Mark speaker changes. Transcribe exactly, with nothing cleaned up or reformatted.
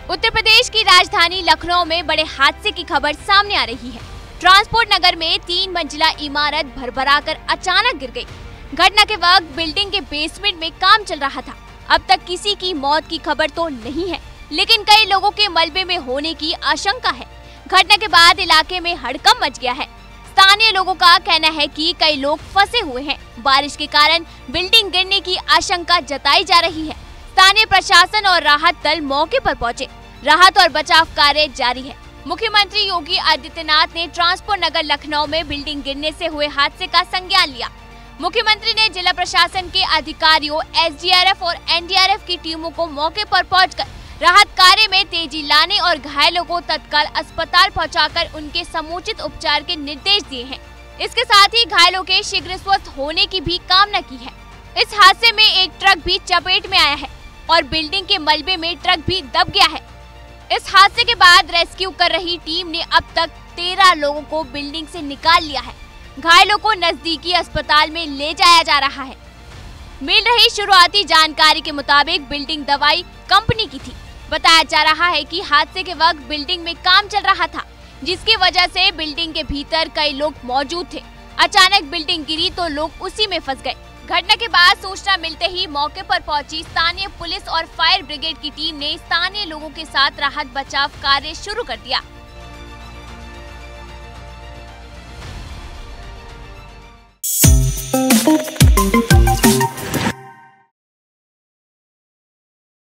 Speaker 1: उत्तर प्रदेश की राजधानी लखनऊ में बड़े हादसे की खबर सामने आ रही है। ट्रांसपोर्ट नगर में तीन मंजिला इमारत भरभराकर अचानक गिर गई। घटना के वक्त बिल्डिंग के बेसमेंट में काम चल रहा था। अब तक किसी की मौत की खबर तो नहीं है, लेकिन कई लोगों के मलबे में होने की आशंका है। घटना के बाद इलाके में हड़कंप मच गया है। स्थानीय लोगों का कहना है कि कई लोग फंसे हुए हैं। बारिश के कारण बिल्डिंग गिरने की आशंका जताई जा रही है। स्थानीय प्रशासन और राहत दल मौके पर पहुंचे। राहत और बचाव कार्य जारी है। मुख्यमंत्री योगी आदित्यनाथ ने ट्रांसपोर्ट नगर लखनऊ में बिल्डिंग गिरने से हुए हादसे का संज्ञान लिया। मुख्यमंत्री ने जिला प्रशासन के अधिकारियों, एस डी आर एफ और एन डी आर एफ की टीमों को मौके पर पहुंचकर राहत कार्य में तेजी लाने और घायलों को तत्काल अस्पताल पहुंचाकर उनके समुचित उपचार के निर्देश दिए हैं। इसके साथ ही घायलों के शीघ्र स्वस्थ होने की भी कामना की है। इस हादसे में एक ट्रक भी चपेट में आया है और बिल्डिंग के मलबे में ट्रक भी दब गया है। इस हादसे के बाद रेस्क्यू कर रही टीम ने अब तक तेरह लोगों को बिल्डिंग से निकाल लिया है। घायलों को नजदीकी अस्पताल में ले जाया जा रहा है। मिल रही शुरुआती जानकारी के मुताबिक बिल्डिंग दवाई कंपनी की थी। बताया जा रहा है कि हादसे के वक्त बिल्डिंग में काम चल रहा था, जिसकी वजह से बिल्डिंग के भीतर कई लोग मौजूद थे। अचानक बिल्डिंग गिरी तो लोग उसी में फंस गए। घटना के बाद सूचना मिलते ही मौके पर पहुंची स्थानीय पुलिस और फायर ब्रिगेड की टीम ने स्थानीय लोगों के साथ राहत बचाव कार्य शुरू कर दिया।